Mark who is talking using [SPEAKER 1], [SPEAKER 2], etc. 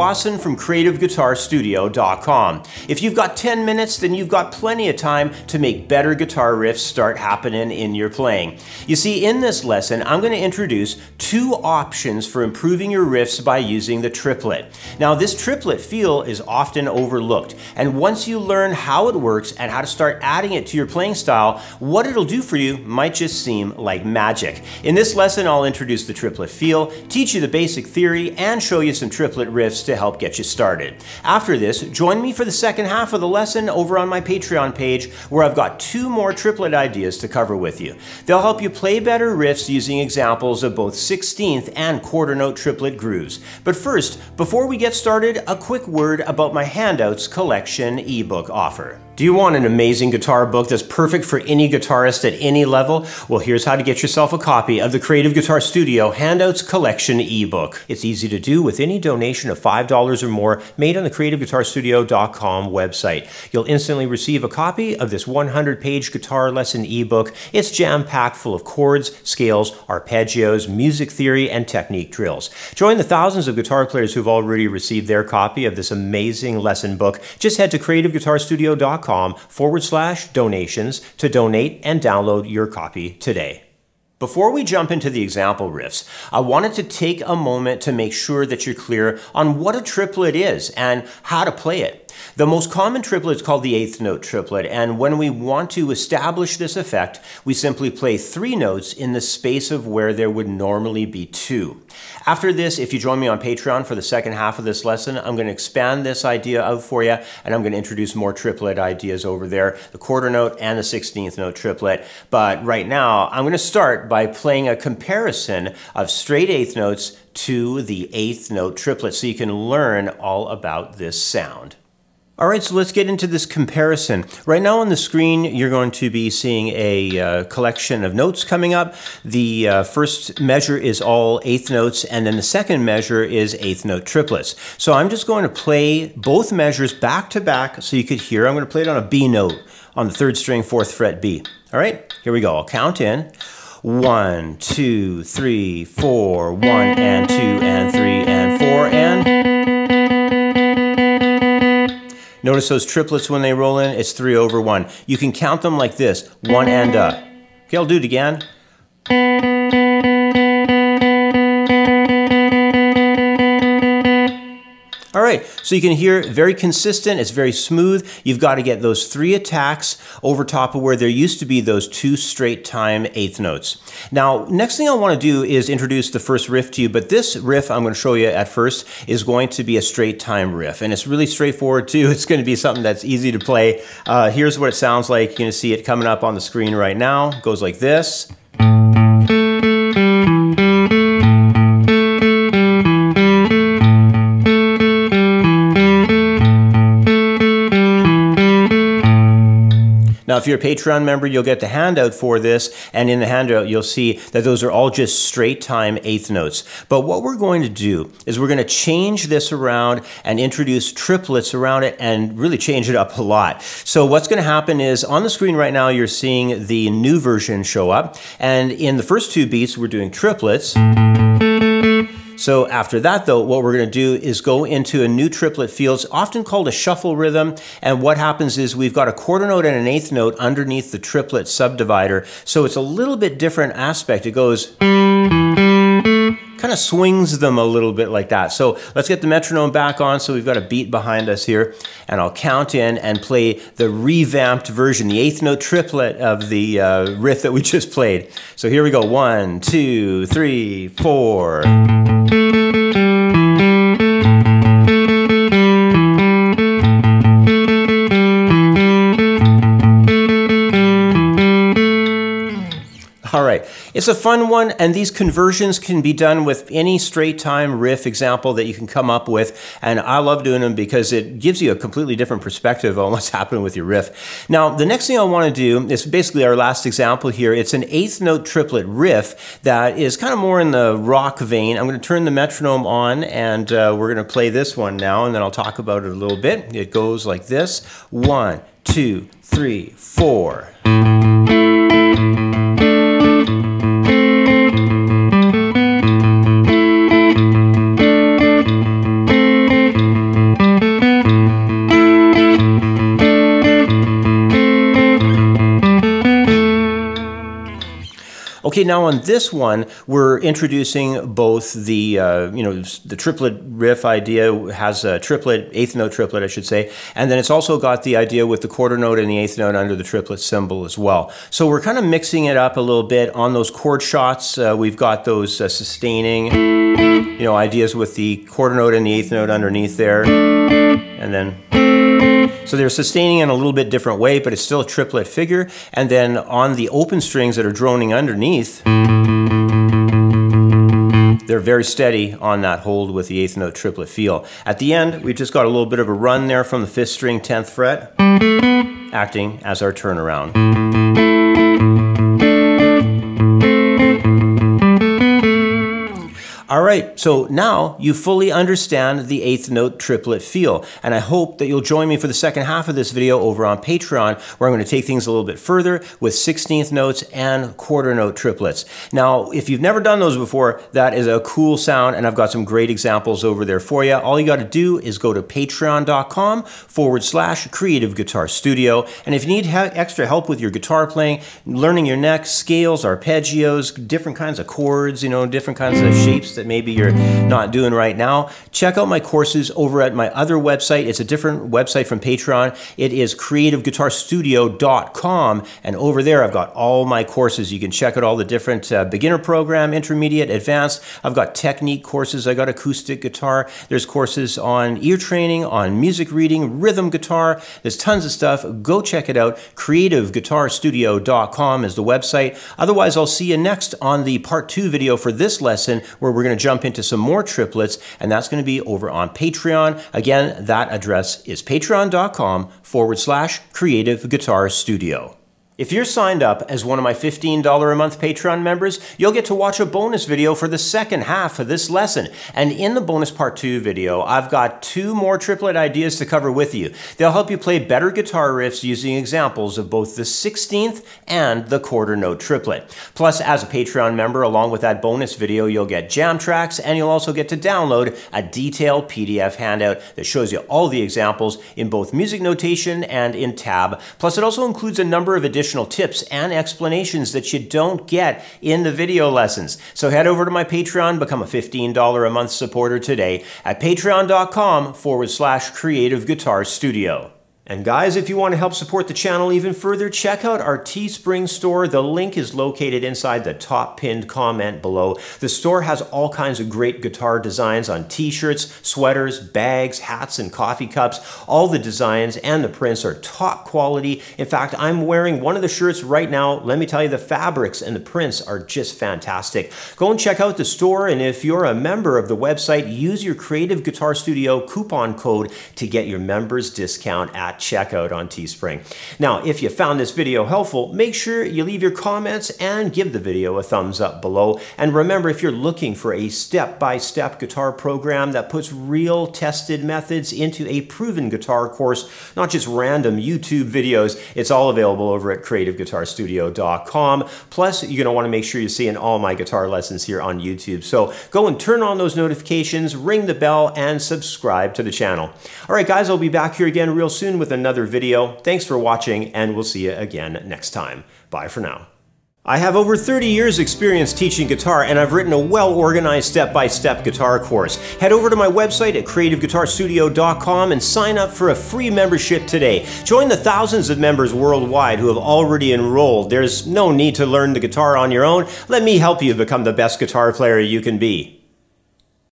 [SPEAKER 1] Dawson from CreativeGuitarStudio.com. If you've got 10 minutes, then you've got plenty of time to make better guitar riffs start happening in your playing. You see, in this lesson, I'm going to introduce two options for improving your riffs by using the triplet. Now, this triplet feel is often overlooked, and once you learn how it works and how to start adding it to your playing style, what it'll do for you might just seem like magic. In this lesson, I'll introduce the triplet feel, teach you the basic theory, and show you some triplet riffs to help get you started. After this, join me for the second half of the lesson over on my Patreon page, where I've got two more triplet ideas to cover with you. They'll help you play better riffs using examples of both 16th and quarter note triplet grooves. But first, before we get started, a quick word about my Handouts Collection ebook offer. Do you want an amazing guitar book that's perfect for any guitarist at any level? Well, here's how to get yourself a copy of the Creative Guitar Studio Handouts Collection ebook. It's easy to do with any donation of $5 or more made on the CreativeGuitarStudio.com website. You'll instantly receive a copy of this 100-page guitar lesson ebook. It's jam-packed full of chords, scales, arpeggios, music theory, and technique drills. Join the thousands of guitar players who've already received their copy of this amazing lesson book. Just head to CreativeGuitarStudio.com/donations to donate and download your copy today. Before we jump into the example riffs, I wanted to take a moment to make sure that you're clear on what a triplet is and how to play it. The most common triplet is called the 8th note triplet, and when we want to establish this effect, we simply play 3 notes in the space of where there would normally be 2. After this, if you join me on Patreon for the second half of this lesson, I'm going to expand this idea out for you, and I'm going to introduce more triplet ideas over there, the quarter note and the 16th note triplet. But right now, I'm going to start by playing a comparison of straight 8th notes to the 8th note triplet so you can learn all about this sound. All right, so let's get into this comparison. Right now on the screen, you're going to be seeing a collection of notes coming up. The first measure is all 8th notes, and then the second measure is 8th note triplets. So I'm just going to play both measures back to back so you could hear. I'm going to play it on a B note on the 3rd string, 4th fret B. All right, here we go. I'll count in. 1, 2, 3, 4, 1 and 2 and 3 and 4 and... Notice those triplets when they roll in, it's 3 over 1. You can count them like this, 1 and Okay, I'll do it again. All right, so you can hear very consistent, it's very smooth. You've got to get those 3 attacks over top of where there used to be those 2 straight time 8th notes. Now, next thing I want to do is introduce the first riff to you, but this riff I'm going to show you at first is going to be a straight time riff, and it's really straightforward too. It's going to be something that's easy to play. Here's what it sounds like. You're going to see it coming up on the screen right now. It goes like this. Now, if you're a Patreon member, you'll get the handout for this, and in the handout, you'll see that those are all just straight time 8th notes. But what we're going to do is we're going to change this around and introduce triplets around it and really change it up a lot. So what's going to happen is on the screen right now, you're seeing the new version show up, and in the first 2 beats, we're doing triplets. So after that though, what we're going to do is go into a new triplet feel. It's often called a shuffle rhythm, and what happens is we've got a quarter note and an 8th note underneath the triplet subdivider, so it's a little bit different aspect. It goes, kind of swings them a little bit like that. So let's get the metronome back on, so we've got a beat behind us here, and I'll count in and play the revamped version, the 8th note triplet of the riff that we just played. So here we go, 1, 2, 3, 4. All right, it's a fun one, and these conversions can be done with any straight time riff example that you can come up with, and I love doing them because it gives you a completely different perspective on what's happening with your riff. Now, the next thing I want to do is basically our last example here. It's an 8th note triplet riff that is kind of more in the rock vein. I'm going to turn the metronome on, and we're going to play this one now, and then I'll talk about it a little bit. It goes like this, 1, 2, 3, 4. Okay, now on this one, we're introducing both the, the triplet riff idea has a triplet, eighth note triplet, I should say, and then it's also got the idea with the quarter note and the eighth note under the triplet symbol as well. So we're kind of mixing it up a little bit on those chord shots. We've got those sustaining, ideas with the quarter note and the eighth note underneath there, and then... So they're sustaining in a little bit different way, but it's still a triplet figure. And then on the open strings that are droning underneath, they're very steady on that hold with the eighth note triplet feel. At the end, we've just got a little bit of a run there from the 5th string, 10th fret, acting as our turnaround. All right, so now you fully understand the eighth note triplet feel, and I hope that you'll join me for the second half of this video over on Patreon, where I'm going to take things a little bit further with 16th notes and quarter note triplets. Now, if you've never done those before, that is a cool sound, and I've got some great examples over there for you. All you got to do is go to patreon.com/Creative Guitar Studio, and if you need extra help with your guitar playing, learning your necks, scales, arpeggios, different kinds of chords, different kinds of shapes that maybe you're not doing right now, check out my courses over at my other website. It's a different website from Patreon. It is creativeguitarstudio.com, and over there I've got all my courses. You can check out all the different beginner program, intermediate, advanced. I've got technique courses. I got acoustic guitar. There's courses on ear training, on music reading, rhythm guitar. There's tons of stuff. Go check it out. creativeguitarstudio.com is the website. Otherwise, I'll see you next on the part 2 video for this lesson, where we're going to jump into some more triplets, and that's going to be over on Patreon. Again, that address is patreon.com/Creative Guitar Studio. If you're signed up as one of my $15 a month Patreon members, you'll get to watch a bonus video for the second half of this lesson. And in the bonus part 2 video, I've got 2 more triplet ideas to cover with you. They'll help you play better guitar riffs using examples of both the 16th and the quarter note triplet. Plus, as a Patreon member, along with that bonus video, you'll get jam tracks, and you'll also get to download a detailed PDF handout that shows you all the examples in both music notation and in tab. Plus, it also includes a number of additional tips and explanations that you don't get in the video lessons. So head over to my Patreon, become a $15 a month supporter today at patreon.com/Creative Guitar Studio. And guys, if you want to help support the channel even further, check out our Teespring store. The link is located inside the top pinned comment below. The store has all kinds of great guitar designs on t-shirts, sweaters, bags, hats, and coffee cups. All the designs and the prints are top quality. In fact, I'm wearing one of the shirts right now. Let me tell you, the fabrics and the prints are just fantastic. Go and check out the store, and if you're a member of the website, use your Creative Guitar Studio coupon code to get your members discount at checkout on Teespring. Now, if you found this video helpful, make sure you leave your comments and give the video a thumbs up below. And remember, if you're looking for a step-by-step guitar program that puts real tested methods into a proven guitar course, not just random YouTube videos, it's all available over at creativeguitarstudio.com. Plus, you're going to want to make sure you're seeing all my guitar lessons here on YouTube. So go and turn on those notifications, ring the bell, and subscribe to the channel. All right, guys, I'll be back here again real soon with another video. Thanks for watching, and we'll see you again next time. Bye for now. I have over 30 years experience teaching guitar, and I've written a well-organized step-by-step guitar course. Head over to my website at creativeguitarstudio.com and sign up for a free membership today. Join the thousands of members worldwide who have already enrolled. There's no need to learn the guitar on your own. Let me help you become the best guitar player you can be.